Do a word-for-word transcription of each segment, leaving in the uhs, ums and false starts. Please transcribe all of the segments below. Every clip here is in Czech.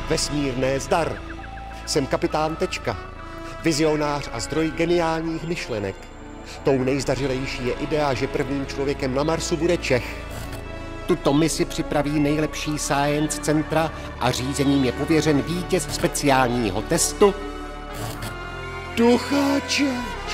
Vesmírné zdar. Jsem kapitán Tečka, vizionář a zdroj geniálních myšlenek. Tou nejzdařilejší je idea, že prvním člověkem na Marsu bude Čech. Tuto misi připraví nejlepší science centra a řízením je pověřen vítěz speciálního testu Ducháček.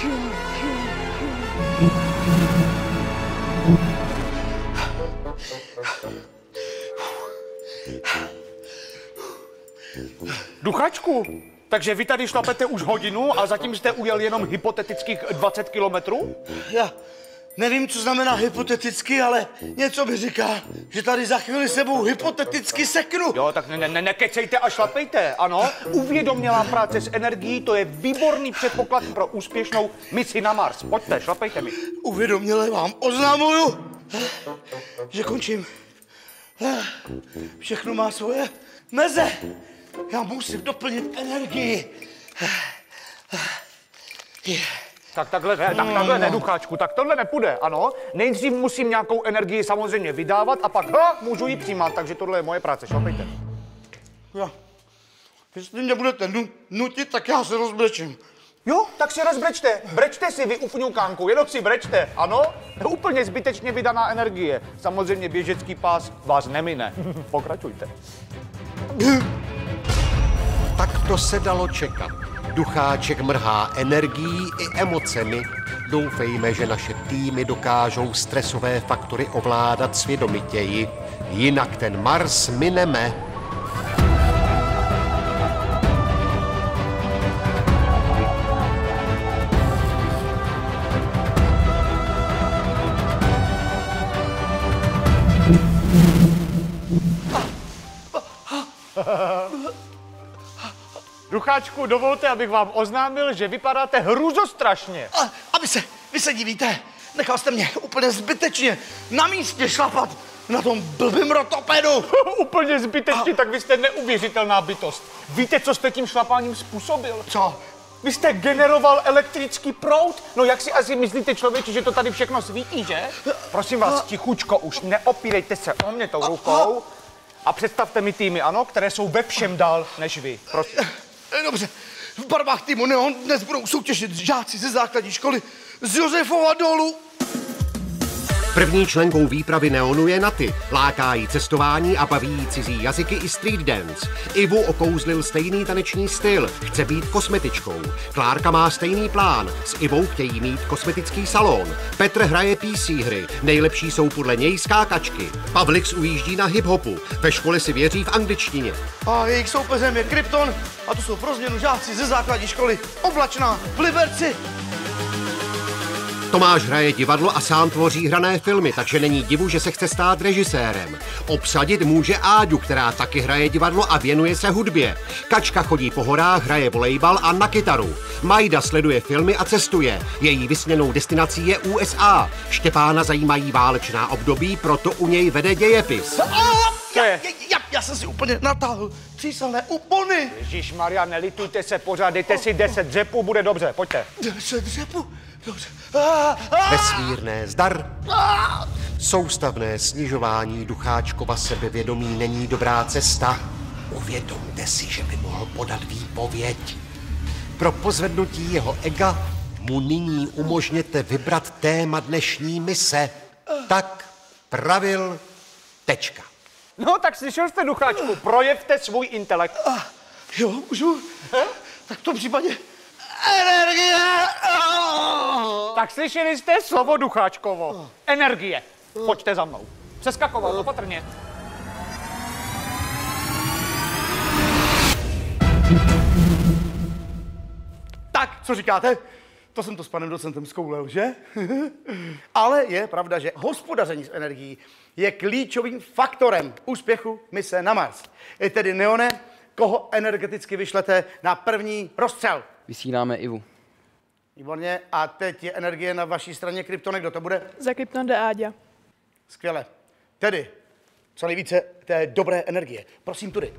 Duchačku, takže vy tady šlapete už hodinu a zatím jste ujel jenom hypotetických dvacet kilometrů? Já nevím, co znamená hypoteticky, ale něco mi říká, že tady za chvíli sebou hypoteticky seknu. Jo, tak ne, ne, nekecejte a šlapejte, ano? Uvědomělá práce s energií, to je výborný předpoklad pro úspěšnou misi na Mars. Pojďte, šlapejte mi. Uvědoměle vám oznamuju, že končím. Všechno má svoje meze. Já musím doplnit energii. Tak takhle ne, tak takhle ne, Ducháčku, tak tohle nepůjde, ano? Nejdřív musím nějakou energii samozřejmě vydávat a pak ha, můžu ji přijímat, takže tohle je moje práce, šlapejte. Já, jestli mě budete nutit, tak já se rozbrečím. Jo, tak si rozbrečte, brečte si vy ufňukánku, jenom si brečte, ano? To je úplně zbytečně vydaná energie. Samozřejmě běžecký pás vás nemine. Pokračujte. Tak to se dalo čekat. Ducháček mrhá energií i emocemi. Doufejme, že naše týmy dokážou stresové faktory ovládat svědomitěji. Jinak ten Mars mineme. Ducháčku, dovolte, abych vám oznámil, že vypadáte hruzostrašně. A, a vy se, vy se divíte, nechal jste mě úplně zbytečně na místě šlapat na tom blbým rotopedu. Úplně zbytečně, a... tak vy jste neuvěřitelná bytost. Víte, co jste tím šlapáním způsobil? Co? Vy jste generoval elektrický proud? No jak si asi myslíte, člověče, že to tady všechno svítí, že? Prosím vás, tichučko, už neopírejte se o mě tou rukou a představte mi týmy, ano, které jsou ve všem dál než vy. Prosím. Dobře, v barvách týmu Neon dnes budou soutěžit žáci ze základní školy z Josefova dolu. První členkou výpravy Neonu je Naty. Láká jí cestování a baví jí cizí jazyky i street dance. Ivu okouzlil stejný taneční styl, chce být kosmetičkou. Klárka má stejný plán, s Ivou chtějí mít kosmetický salon. Petr hraje P C hry, nejlepší jsou podle něj skákačky. Pavlix ujíždí na hip-hopu, ve škole si věří v angličtině. A jejich soupeřem je Krypton a to jsou pro změnu žáci ze základní školy Oblačná v Liberci. Tomáš hraje divadlo a sám tvoří hrané filmy, takže není divu, že se chce stát režisérem. Obsadit může Áďu, která taky hraje divadlo a věnuje se hudbě. Kačka chodí po horách, hraje volejbal a na kytaru. Majda sleduje filmy a cestuje. Její vysněnou destinací je U S A. Štěpána zajímají válečná období, proto u něj vede dějepis. Já, já, já, já jsem si úplně natáhl tříselné úpony. Ježišmarja, nelitujte se pořád, dejte si deset dřepů, bude dobře, pojďte. Deset dřepů? Dobře. Vesmírné zdar. Soustavné snižování Ducháčkova sebevědomí není dobrá cesta. Uvědomte si, že by mohl podat výpověď. Pro pozvednutí jeho ega mu nyní umožněte vybrat téma dnešní mise. Tak pravil Tečka. No, tak slyšel jste, Ducháčku, projevte svůj intelekt. Uh, jo, můžu? He? Tak v tom případě energie. Uh. Tak slyšeli jste slovo, Ducháčkovo. Uh. Energie. Pojďte za mnou. Přeskakovat, opatrně. Tak, co říkáte? To jsem to s panem docentem zkoulel, že? Ale je pravda, že hospodaření s energií je klíčovým faktorem úspěchu mise na Mars. Je tedy, Neone, koho energeticky vyšlete na první rozstřel? Vysíláme Ivu. Výborně. A teď je energie na vaší straně, Kryptone. Kdo to bude? Za Krypton jde Áďa. Skvěle. Tedy, co nejvíce té dobré energie. Prosím, tudy.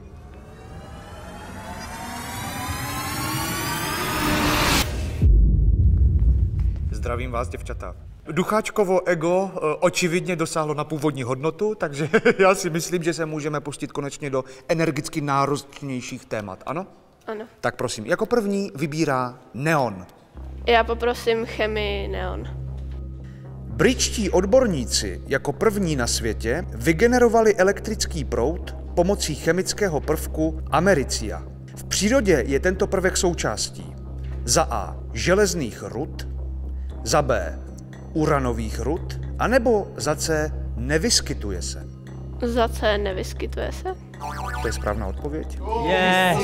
Zdravím vás, děvčata. Ducháčkovo ego očividně dosáhlo na původní hodnotu, takže já si myslím, že se můžeme pustit konečně do energicky náročnějších témat, ano? Ano. Tak prosím, jako první vybírá neon. Já poprosím chemii neon. Britští odborníci jako první na světě vygenerovali elektrický proud pomocí chemického prvku americia. V přírodě je tento prvek součástí za A železných rud, za B uranových rud, anebo za C nevyskytuje se. Za C nevyskytuje se. To je správná odpověď. Yes.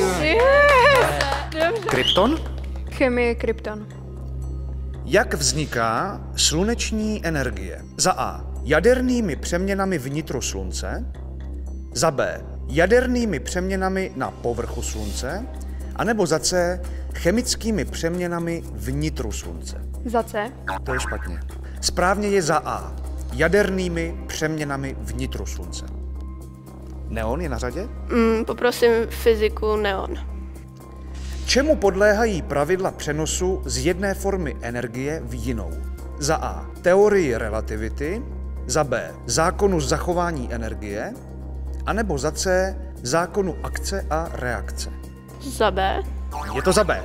Dobře. Krypton? Chemie krypton. Jak vzniká sluneční energie? Za A jadernými přeměnami vnitru slunce, za B jadernými přeměnami na povrchu slunce, anebo za C chemickými přeměnami vnitru slunce. Za C. To je špatně. Správně je za A jadernými přeměnami vnitru slunce. Neon je na řadě? Mm, poprosím fyziku neon. Čemu podléhají pravidla přenosu z jedné formy energie v jinou? Za A teorii relativity, za B zákonu zachování energie, anebo za C zákonu akce a reakce. Za B. Je to za B.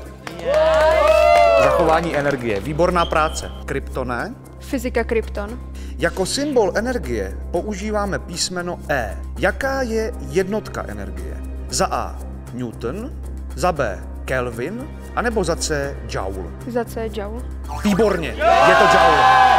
Zachování energie. Výborná práce. Kryptone. Fyzika krypton. Jako symbol energie používáme písmeno E. Jaká je jednotka energie? Za A Newton, za B Kelvin, anebo za C Joule. Za C joule. Výborně, je to Joule.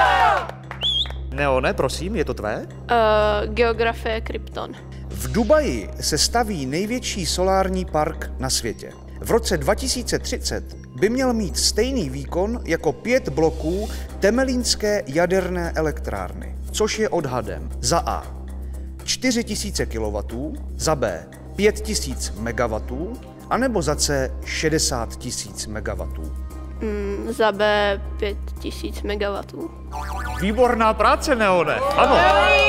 Neone, prosím, je to tvé? Uh, geografie krypton. V Dubaji se staví největší solární park na světě. V roce dva tisíce třicet by měl mít stejný výkon jako pět bloků Temelínské jaderné elektrárny, což je odhadem za A čtyři tisíce kilowattů, za B pět tisíc megawattů, anebo za C šedesát tisíc megawattů. Mm, za B pět tisíc megawattů. Výborná práce, Neone. Ano.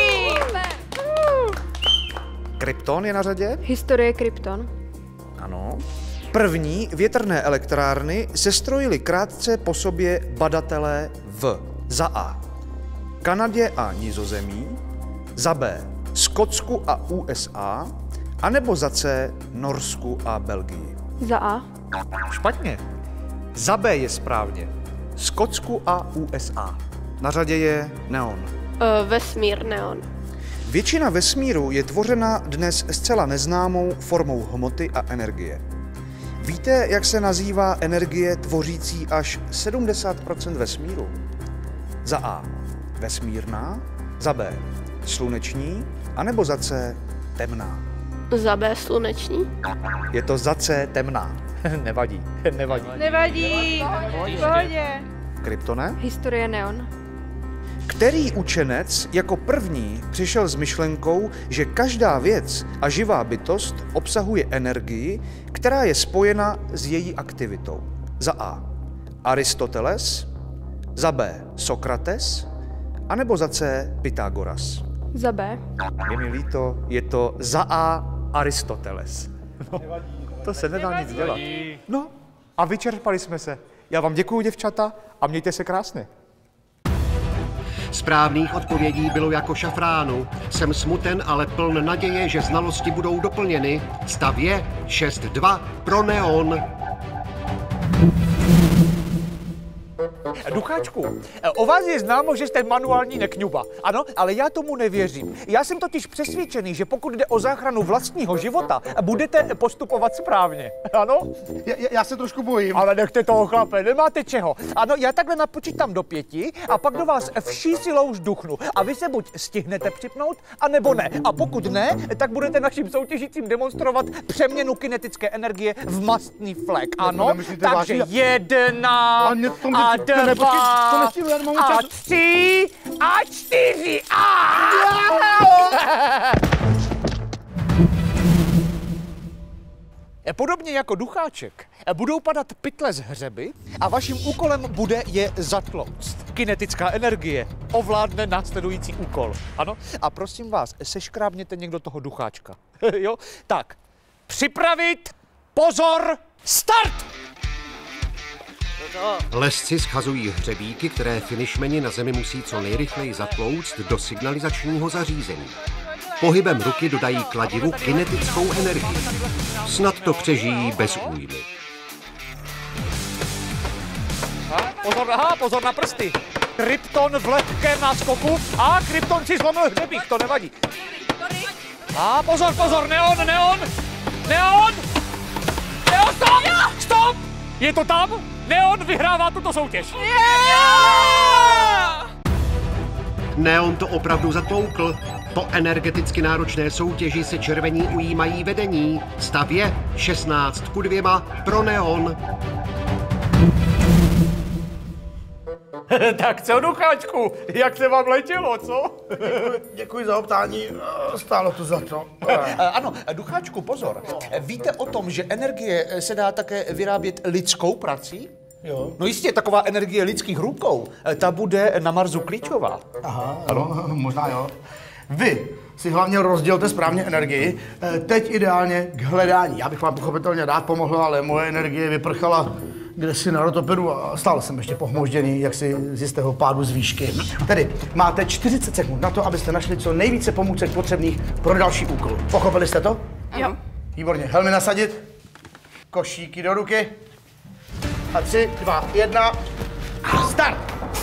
Krypton je na řadě? Historie krypton. Ano. První větrné elektrárny sestrojili krátce po sobě badatelé v za A Kanadě a Nizozemí, za B Skotsku a U S A, anebo za C Norsku a Belgii. Za A. Špatně. Za B je správně. Skotsku a U S A. Na řadě je neon. Uh, vesmír neon. Většina vesmíru je tvořena dnes zcela neznámou formou hmoty a energie. Víte, jak se nazývá energie tvořící až sedmdesát procent vesmíru? Za A vesmírná, za B sluneční, anebo za C temná. Za B sluneční. Je to za C temná. Nevadí, nevadí. Nevadí, v pohodě. Kryptone? Historie neon. Který učenec jako první přišel s myšlenkou, že každá věc a živá bytost obsahuje energii, která je spojena s její aktivitou? Za A Aristoteles, za B Sokrates, anebo za C Pythagoras. Za B. Je mi líto, je to za A Aristoteles. No, to se nedá nic dělat. No a vyčerpali jsme se. Já vám děkuju, děvčata, a mějte se krásně. Správných odpovědí bylo jako šafránu. Jsem smuten, ale pln naděje, že znalosti budou doplněny. Stav je šest dva pro neon. Ducháčku, o vás je známo, že jste manuální nekňuba. Ano, ale já tomu nevěřím. Já jsem totiž přesvědčený, že pokud jde o záchranu vlastního života, budete postupovat správně. Ano? Já, já se trošku bojím. Ale nechte toho, chlape, nemáte čeho. Ano, já takhle napočítám do pěti a pak do vás vší silou žduchnu. A vy se buď stihnete připnout, anebo ne. A pokud ne, tak budete našim soutěžícím demonstrovat přeměnu kinetické energie v mastný flek. Ano? Takže jedna a dva a tři a čtyři a... Podobně jako Ducháček budou padat pytle z hřeby a vaším úkolem bude je zatlouct. Kinetická energie ovládne následující úkol. Ano? A prosím vás, seškrábněte někdo toho Ducháčka. Jo? Tak, připravit, pozor, start! Lesci schazují hřebíky, které finishmeni na zemi musí co nejrychleji zatlouct do signalizačního zařízení. Pohybem ruky dodají kladivu kinetickou energii. Snad to přežijí bez újmy. Pozor, aha, pozor na prsty. Krypton v lehkém náskoku a Krypton si zlomil hřebík, to nevadí. A pozor, pozor, neon, neon, neon, neon, stop, stop, je to tam, neon vyhrává tuto soutěž. Neon to opravdu zatloukl. Po energeticky náročné soutěži se červení ujímají vedení. Stav je šestnáct ku dvěma pro Neon. Tak co, Ducháčku, jak se vám letělo, co? Děkuji za optání, stálo to za to. Ano, Ducháčku, pozor. Víte o tom, že energie se dá také vyrábět lidskou prací? Jo. No jistě, taková energie lidských rukou, ta bude na Marsu klíčová. Aha, ano, možná jo. Vy si hlavně rozdělte správně energii, teď ideálně k hledání. Já bych vám pochopitelně rád pomohl, ale moje energie vyprchala kdesi na rotopedu a stále jsem ještě pohmožděný, jak si z jistého pádu z výšky. Tedy máte čtyřicet sekund na to, abyste našli co nejvíce pomůcek potřebných pro další úkol. Pochopili jste to? Jo. Výborně, helmy nasadit, košíky do ruky a tři, dva, jedna, start!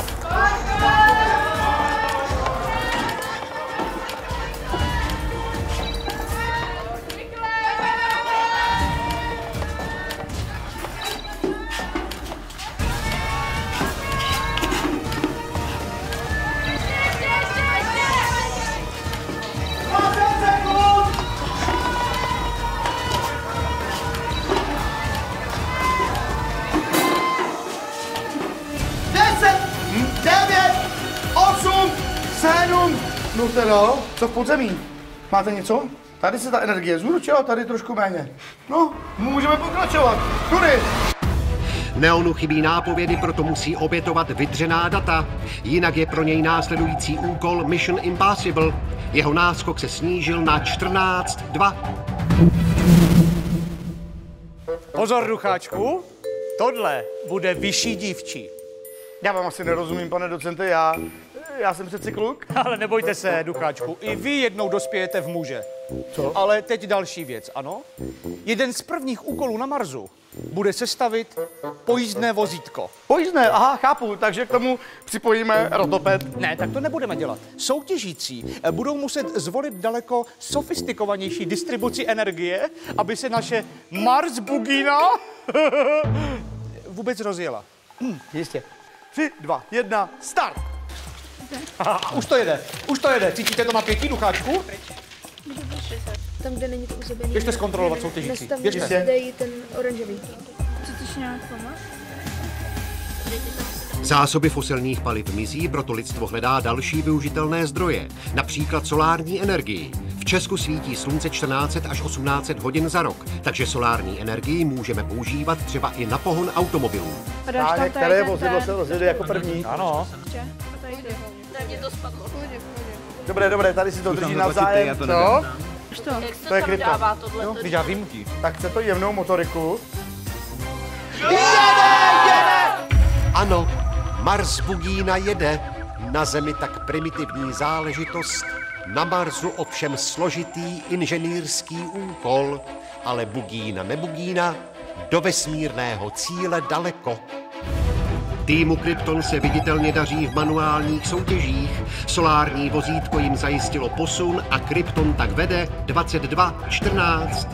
sedm, no teda, co v podzemí? Máte něco? Tady se ta energie zúročila, tady trošku méně. No, můžeme pokračovat. Tudy! Neonu chybí nápovědy, proto musí obětovat vydřená data. Jinak je pro něj následující úkol Mission Impossible. Jeho náskok se snížil na čtrnáct dva. Pozor, Ducháčku, tohle bude vyšší dívčí. Já vám asi nerozumím, pane docente, já, já jsem přeci kluk. Ale nebojte se, Ducháčku, i vy jednou dospějete v muže. Co? Ale teď další věc, ano? Jeden z prvních úkolů na Marsu bude sestavit pojízdné vozítko. Pojízdné, aha, chápu, takže k tomu připojíme rotoped. Ne, tak to nebudeme dělat. Soutěžící budou muset zvolit daleko sofistikovanější distribuci energie, aby se naše Mars Bugina vůbec rozjela. Hm, jistě. Tři, dva, jedna, start! Aha, už to jede, už to jede. Cítíte to napětí, Ducháčku? Tam, kde není to uzebený. Běžte zkontrolovat soutěžící. Běžte. Nastavit ten oranžový. Chceš nějak pomoct? Zásoby fosilních paliv mizí, proto lidstvo hledá další využitelné zdroje, například solární energii. V Česku svítí slunce čtrnáct set až osmnáct set hodin za rok, takže solární energii můžeme používat třeba i na pohon automobilů. A které vozidlo se rozjede jako první? Ano. Mě to spadlo. Dobré, dobré, tady si to drží navzájem. Co? To? Jak se To je tam krypto. dává tohle? Teď já výjimky. Tak chce to jemnou motoriku. Ano, Mars Bugina jede. Na Zemi tak primitivní záležitost, na Marsu ovšem složitý inženýrský úkol, ale Bugina nebugína, do vesmírného cíle daleko. Týmu Krypton se viditelně daří v manuálních soutěžích. Solární vozítko jim zajistilo posun a Krypton tak vede dvacet dva čtrnáct.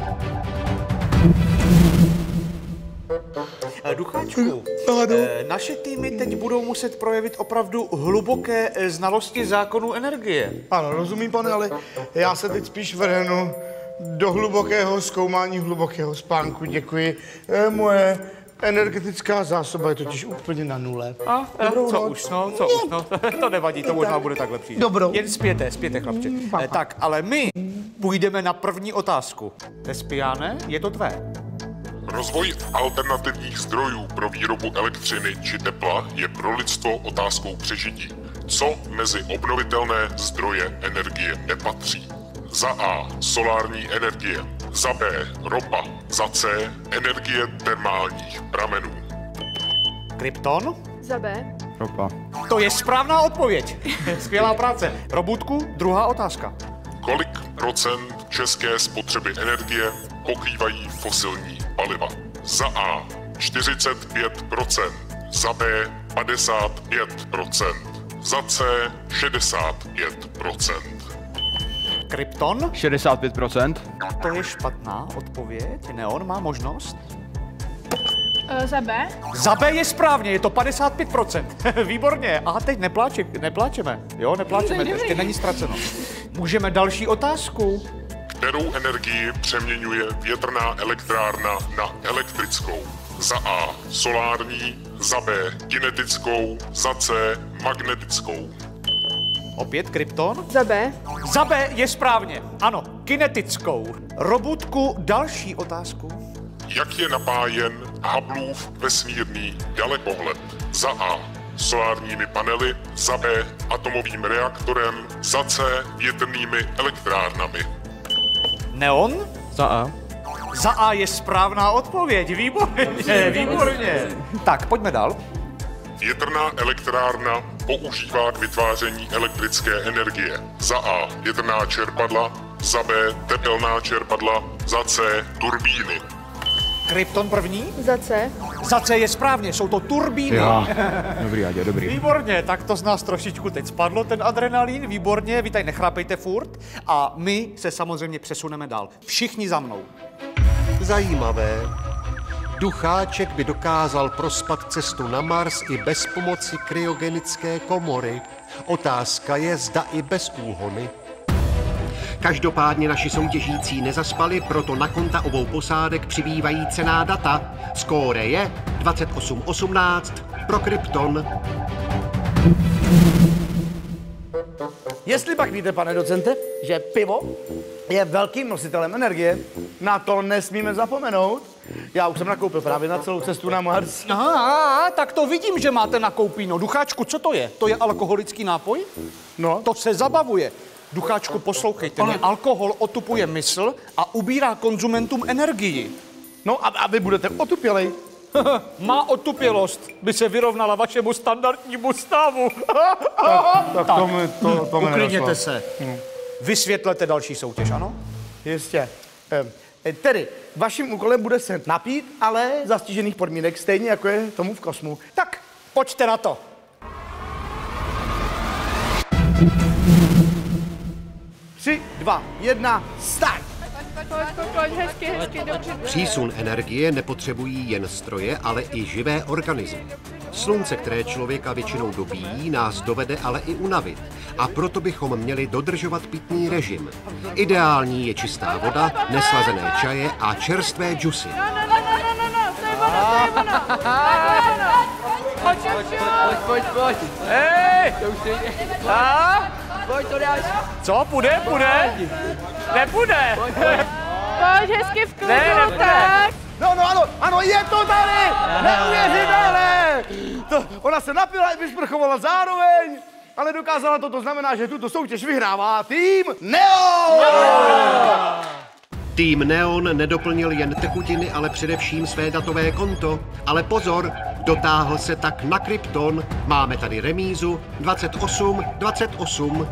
Ducháčku, eh, naše týmy teď budou muset projevit opravdu hluboké eh, znalosti zákonů energie. Ano, rozumím, pane, ale já se teď spíš vrhnu do hlubokého zkoumání hlubokého spánku. Děkuji. E, moje energetická zásoba je totiž úplně na nule. A, Dobrou co noc. už, no, co už, no, to nevadí, to možná bude tak lepší. Dobrou. Jen spěte, spěte, chlapče. Eh, tak, ale my půjdeme na první otázku. Tespiáne, je to tvé. Rozvoj alternativních zdrojů pro výrobu elektřiny či tepla je pro lidstvo otázkou přežití. Co mezi obnovitelné zdroje energie nepatří? Za A. Solární energie. Za B. Ropa. Za C. Energie termálních pramenů. Krypton? Za B. Ropa. To je správná odpověď. Skvělá práce. Robůtku, druhá otázka. Kolik procent české spotřeby energie pokrývají fosilní paliva? Za A čtyřicet pět procent, za B padesát pět procent, za C šedesát pět procent. Krypton? šedesát pět procent. To je špatná odpověď. Neon má možnost. Uh, za B? Za B je správně, je to padesát pět procent. Výborně. A teď nepláče, nepláčeme. Jo, nepláčeme, to ještě není ztraceno. Můžeme další otázku. Kterou energii přeměňuje větrná elektrárna na elektrickou? Za A solární, za B kinetickou, za C magnetickou. Opět Krypton? Za B. Za B je správně. Ano, kinetickou. Robůtku, další otázku. Jak je napájen Hubbleův vesmírný dalekohled? Za A solárními panely, za B atomovým reaktorem, za C větrnými elektrárnami. Neon? Za A. Za A je správná odpověď. Výborně, výborně. Tak, pojďme dál. Větrná elektrárna používá k vytváření elektrické energie. Za A větrná čerpadla, za B tepelná čerpadla, za C turbíny. Krypton první? Za C. Za C je správně, jsou to turbíny. Jo. Dobrý, Adě, dobrý. Výborně, tak to z nás trošičku teď spadlo, ten adrenalin, výborně, vy tady nechrápejte furt a my se samozřejmě přesuneme dál. Všichni za mnou. Zajímavé. Ducháček by dokázal prospat cestu na Mars i bez pomoci kryogenické komory. Otázka je, zda i bez úhony. Každopádně naši soutěžící nezaspali, proto na konta obou posádek přibývají cenná data. Skóre je dvacet osm osmnáct pro Krypton. Jestli pak víte, pane docente, že pivo je velkým nositelem energie, na to nesmíme zapomenout. Já už jsem nakoupil právě na celou cestu na Mars. Aha, tak to vidím, že máte nakoupíno. Ducháčku, co to je? To je alkoholický nápoj? No. To se zabavuje. Ducháčku, poslouchejte mě. Alkohol otupuje mysl a ubírá konzumentům energii. No a, a vy budete otupělej. Má otupělost by se vyrovnala vašemu standardnímu stavu. Tak, tak to mi, to, to mi Uklidněte se. Hmm. Vysvětlete další soutěž, ano? Jistě. E, tedy, vaším úkolem bude se napít, ale za stížených podmínek, stejně jako je tomu v kosmu. Tak, pojďte na to. Tři, dva, jedna, start! Pojď, pojď, pojď, hezky, hezky, dobře. Přísun energie nepotřebují jen stroje, ale i živé organismy. Slunce, které člověka většinou dobíjí, nás dovede ale i unavit. A proto bychom měli dodržovat pitný režim. Ideální je čistá voda, neslazené čaje a čerstvé džusy. No, no, no, no, no, no, no, to je voda, to je voda. Tak, ano. Pojď, pojď, pojď, pojď, pojď. Hej! To už jde. A? Pojď, to dáš. Co, půjde, půjde? Nepůjde. Pojď, pojď. Pojď hezky v klidu, ne, tak. No, no, ano, ano, je to tady! Neuvěřitelné! To, ona se napila i vysprchovala zároveň, ale dokázala to, to znamená, že tuto soutěž vyhrává tým Neon! No! Tým Neon nedoplnil jen tekutiny, ale především své datové konto. Ale pozor, dotáhl se tak na Krypton. Máme tady remízu dvacet osm dvacet osm.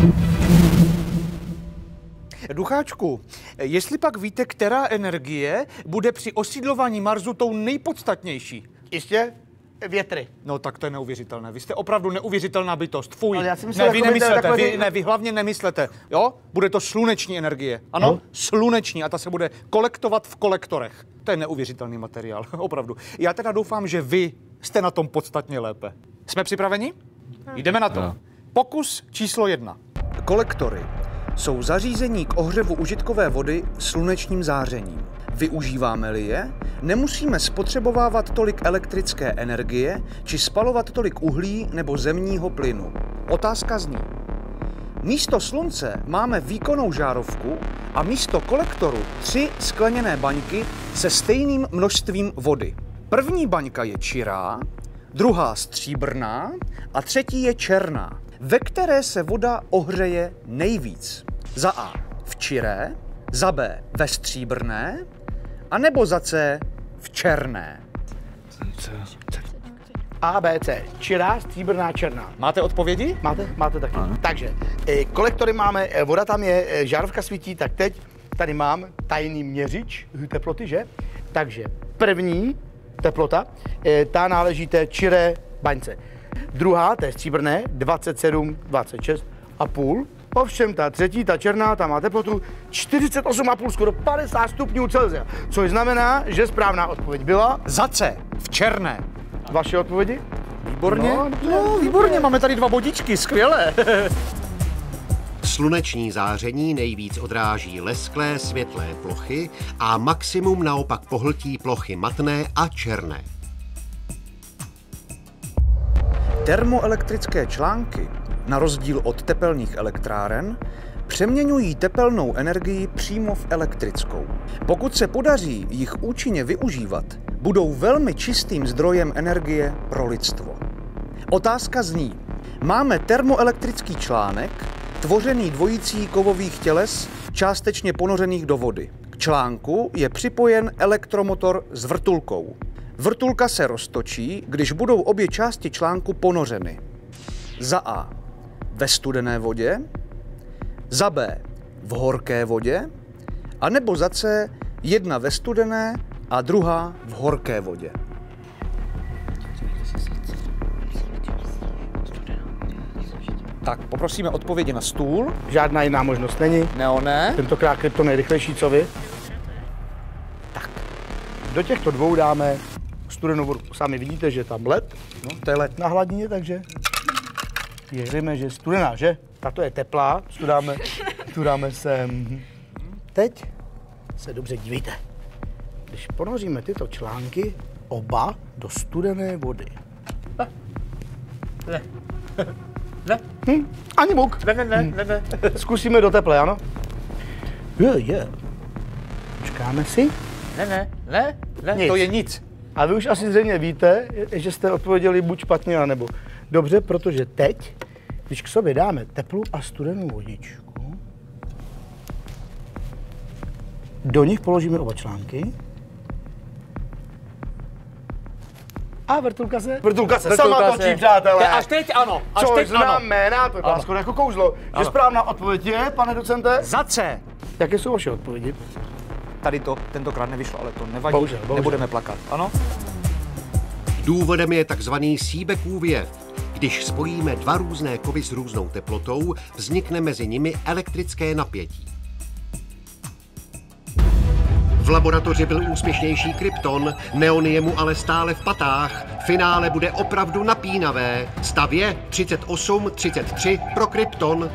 Ducháčku, jestli pak víte, která energie bude při osídlování Marsu tou nejpodstatnější? Jistě, větry. No tak to je neuvěřitelné. Vy jste opravdu neuvěřitelná bytost. Fuj. Ale já si myslel, ne, vy jako nemyslete, takhle, vy, že... ne, vy hlavně nemyslete. Jo? Bude to sluneční energie. Ano? No. Sluneční a ta se bude kolektovat v kolektorech. To je neuvěřitelný materiál, opravdu. Já teda doufám, že vy jste na tom podstatně lépe. Jsme připraveni? Jdeme na to. No. Pokus číslo jedna. Kolektory jsou zařízení k ohřevu užitkové vody slunečním zářením. Využíváme-li je, nemusíme spotřebovávat tolik elektrické energie či spalovat tolik uhlí nebo zemního plynu. Otázka zní. Místo slunce máme výkonnou žárovku a místo kolektoru tři skleněné baňky se stejným množstvím vody. První baňka je čirá, druhá stříbrná a třetí je černá, ve které se voda ohřeje nejvíc. Za A v čiré, za B ve stříbrné, a nebo za C v černé. A, B, C. Čirá, stříbrná, černá. Máte odpovědi? Máte? Máte taky. Ano. Takže e, kolektory máme, e, voda tam je, e, žárovka svítí, tak teď tady mám tajný měřič teploty, že? Takže první teplota, e, ta náleží té čiré baňce. Druhá, to je stříbrné, dvacet sedm, dvacet šest a půl. Ovšem ta třetí, ta černá, ta má teplotu čtyřicet osm a půl, skoro padesát stupňů Celsia. Což znamená, že správná odpověď byla... Za C, v černé. Vaše odpovědi? Výborně. No, no výborně, máme tady dva bodičky, skvěle. Sluneční záření nejvíc odráží lesklé světlé plochy a maximum naopak pohltí plochy matné a černé. Termoelektrické články, na rozdíl od tepelných elektráren, přeměňují tepelnou energii přímo v elektrickou. Pokud se podaří jich účinně využívat, budou velmi čistým zdrojem energie pro lidstvo. Otázka zní, máme termoelektrický článek, tvořený dvojicí kovových těles, částečně ponořených do vody. K článku je připojen elektromotor s vrtulkou. Vrtulka se roztočí, když budou obě části článku ponořeny. Za A ve studené vodě, za B v horké vodě, anebo za C jedna ve studené a druhá v horké vodě. Tak, poprosíme odpovědi na stůl. Žádná jiná možnost není. Neone. Tentokrát krypton je rychlejší, co vy? Tak, do těchto dvou dáme studenou vodu. Sami vidíte, že je tam led. No, to je led na hladině, takže věříme, že je studená, že? Tato je teplá, tu dáme, tu dáme sem. Teď se dobře dívejte. Když ponoříme tyto články oba do studené vody. Ne. Ne. Hm, ani buk. Ne, ne, ne, ne, ne. Zkusíme do teplé, ano? Je, je. Počkáme si. Ne, ne, ne, ne, nic. To je nic. A vy už asi zřejmě víte, že jste odpověděli buď špatně, nebo dobře, protože teď, když k sobě dáme teplou a studenou vodičku, do nich položíme oba články a vrtulka se, vrtulka se vrtulka sama točí, přátelé. Až teď ano, až Což teď znamená, to je skoro jako kouzlo, ano. Že správná odpověď je, pane docente? Za C. Jaké jsou vaše odpovědi? Tady to tentokrát nevyšlo, ale to nevadí, bohužel, bohužel. Nebudeme plakat, ano? Důvodem je takzvaný Seebeckův jev. Když spojíme dva různé kovy s různou teplotou, vznikne mezi nimi elektrické napětí. V laboratoři byl úspěšnější krypton, neon je mu ale stále v patách. Finále bude opravdu napínavé. Stav je třicet osm třicet tři pro krypton.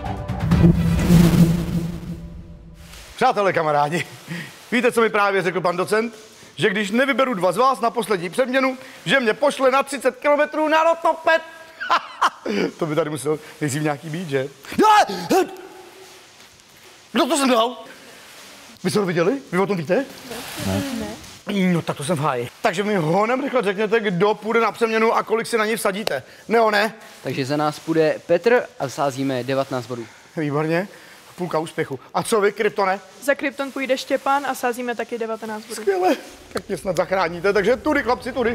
Přátelé, kamarádi, víte, co mi právě řekl pan docent? Že když nevyberu dva z vás na poslední předměnu, že mě pošle na třicet kilometrů na rotoped. To by tady musel nejdřív nějaký být, že? Kdo to jsem dal? Vy jste to viděli? Vy o tom víte? Ne. ne. No tak to jsem v háji. Takže mi honem rychle řekněte, kdo půjde na přeměnu a kolik si na něj vsadíte. Ne, ne? Takže za nás půjde Petr a sázíme devatenáct bodů. Výborně. Půlka úspěchu. A co vy, Kryptone? Za Krypton půjde Štěpán a sázíme taky devatenáct bodů. Skvěle. Tak mě snad zachráníte, takže tudy, chlapci, tudy.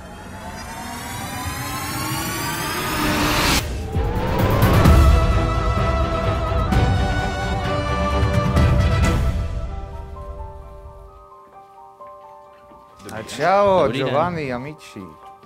Ciao, Giovanni, amici.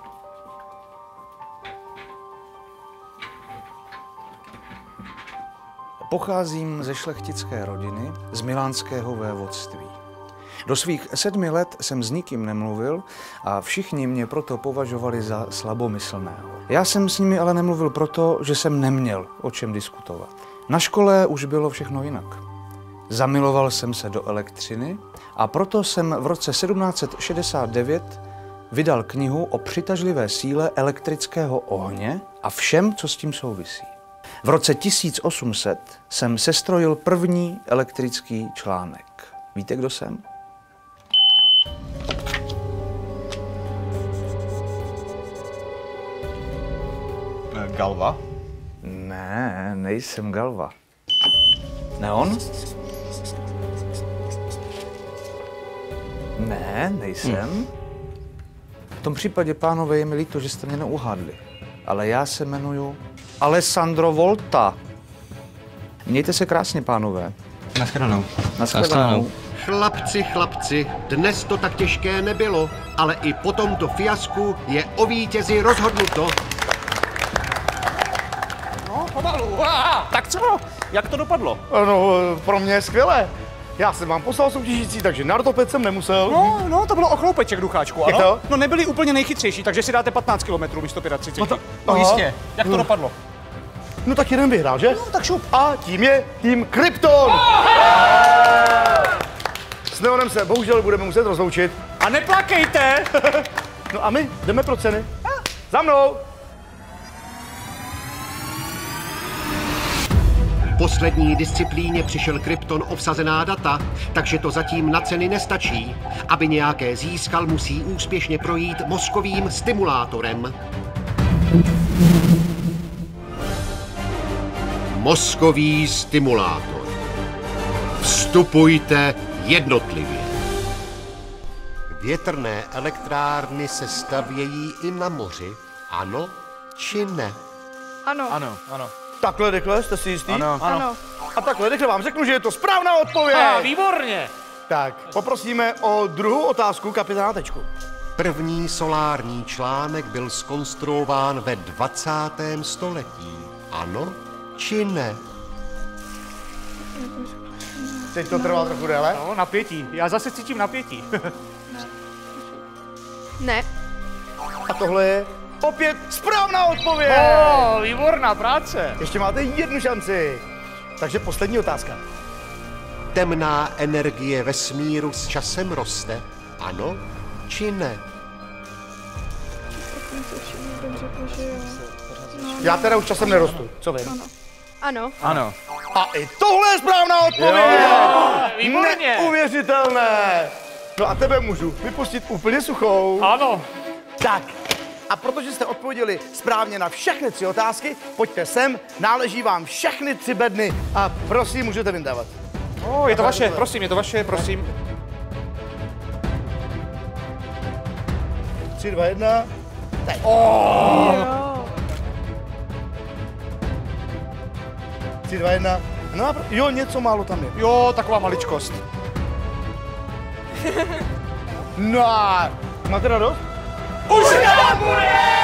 Pocházím ze šlechtické rodiny z milánského vévodství. Do svých sedmi let jsem s nikým nemluvil a všichni mě proto považovali za slabomyslného. Já jsem s nimi ale nemluvil proto, že jsem neměl o čem diskutovat. Na škole už bylo všechno jinak. Zamiloval jsem se do elektřiny a proto jsem v roce sedmnáct set šedesát devět vydal knihu o přitažlivé síle elektrického ohně a všem, co s tím souvisí. V roce tisíc osm set jsem sestrojil první elektrický článek. Víte, kdo jsem? Galva? Ne, nejsem Galva. Neon? Ne, nejsem. Hmm. V tom případě, pánové, je mi líto, že jste mě neuhádli. Ale já se jmenuju Alessandro Volta. Mějte se krásně, pánové. Naschledanou. Naschledanou. Chlapci, chlapci, dnes to tak těžké nebylo, ale i po tomto fiasku je o vítězi rozhodnuto. No, pomalu. Aha, tak co? Jak to dopadlo? No, pro mě je skvělé. Já jsem vám poslal soutěžící, takže na rtopet jsem nemusel. No, no, to bylo o chloupeček, Ducháčku, ano? Jak to? No, nebyli úplně nejchytřejší, takže si dáte patnáct kilometrů místo třicet pět. No, to, no aha. jistě. Jak to dopadlo? No tak jeden vyhrál, že? No, tak šup. A tím je tým Krypton. S Neonem se bohužel budeme muset rozloučit. A neplakejte! No a my jdeme pro ceny. Za mnou! Poslední disciplíně přišel Krypton o vsazená data, takže to zatím na ceny nestačí. Aby nějaké získal, musí úspěšně projít mozkovým stimulátorem. Mozkový stimulátor. Vstupujte jednotlivě. Větrné elektrárny se stavějí i na moři, ano či ne? Ano. Ano, ano. Takhle rychle, jste si jistý? Ano. Ano. A takhle rychle vám řeknu, že je to správná odpověď. A, výborně! Tak, poprosíme o druhou otázku kapitána Tečku. První solární článek byl zkonstruován ve dvacátém století. Ano či ne? Teď to trvá trochu déle. No, napětí. Já zase cítím napětí. Ne. A tohle je opět správná odpověď. O, výborná práce. Ještě máte jednu šanci. Takže poslední otázka. Temná energie vesmíru s časem roste. Ano či ne? Já teda už časem nerostu. Co vím? Ano. Ano. A i tohle je správná odpověď. Výborně. Neuvěřitelné. No a tebe můžu vypustit úplně suchou. Ano. Tak. A protože jste odpověděli správně na všechny tři otázky, pojďte sem, náleží vám všechny tři bedny. A prosím, můžete vyndávat. O, je to vaše, prosím, je to vaše, prosím. Tři, dva, jedna. Teď. Oh. Tři, dva, jedna. No a jo, něco málo tam je. Jo, taková maličkost. No a máte radost? Už nebude!